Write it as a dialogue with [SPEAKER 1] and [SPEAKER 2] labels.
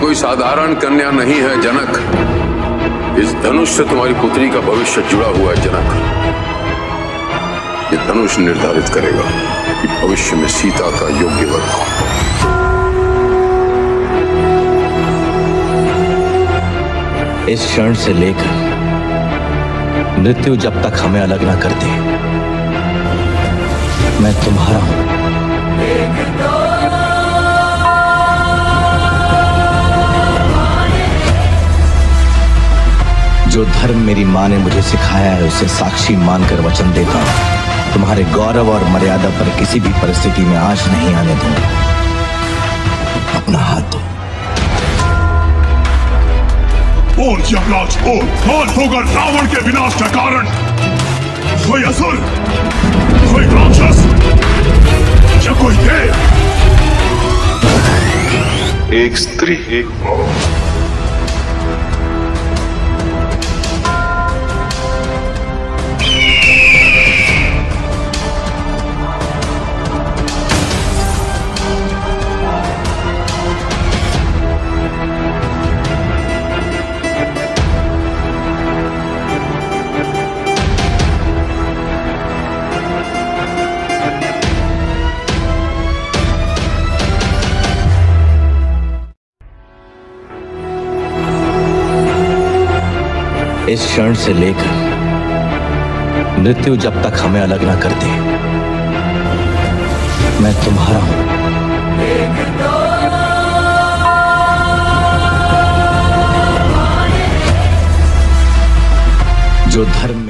[SPEAKER 1] कोई साधारण कन्या नहीं है जनक। इस धनुष से तुम्हारी पुत्री का भविष्य जुड़ा हुआ है जनक। ये धनुष निर्धारित करेगा कि भविष्य में सीता का योग्य वर कौन।
[SPEAKER 2] इस क्षण से लेकर मृत्यु जब तक हमें अलग ना कर दे, मैं तुम्हारा हूं। जो धर्म मेरी मां ने मुझे सिखाया है उसे साक्षी मानकर वचन देता हूं, तुम्हारे गौरव और मर्यादा पर किसी भी परिस्थिति में आंच नहीं आने दूंगा। अपना हाथ दो।
[SPEAKER 3] बोल यमराज बोल, कौन होगा रावण के विनाश का कारण? कोई असुर, कोई राक्षस या कोई देव? एक स्त्री, एक
[SPEAKER 2] इस क्षण से लेकर मृत्यु जब तक हमें अलग ना कर दे, मैं तुम्हारा हूं। जो धर्म